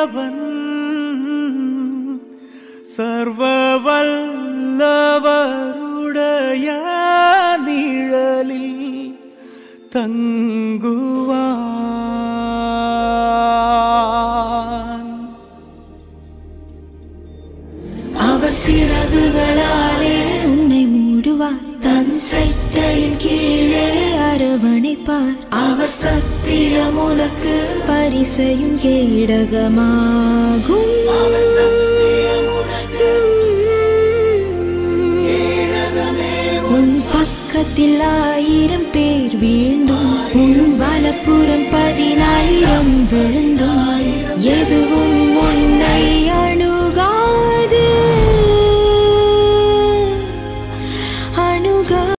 செய்பவன் சர்வ வல்லவருடைய நிழலில் தங்குவான். அவர் சிறகுகளாலே உன்னை மூடுவார், தன் சட்டையின் கீழே அரவணைப்பார். அவர் சத்தியம் உனக்கு பரிசையும் கேடகமாகும். உன் பக்கத்தில் 1000 பேர் வீழ்ந்தும் உன் வலப்புறம் 10,000 விழுந்தும் எதுவும் உன்னை அணுகாது.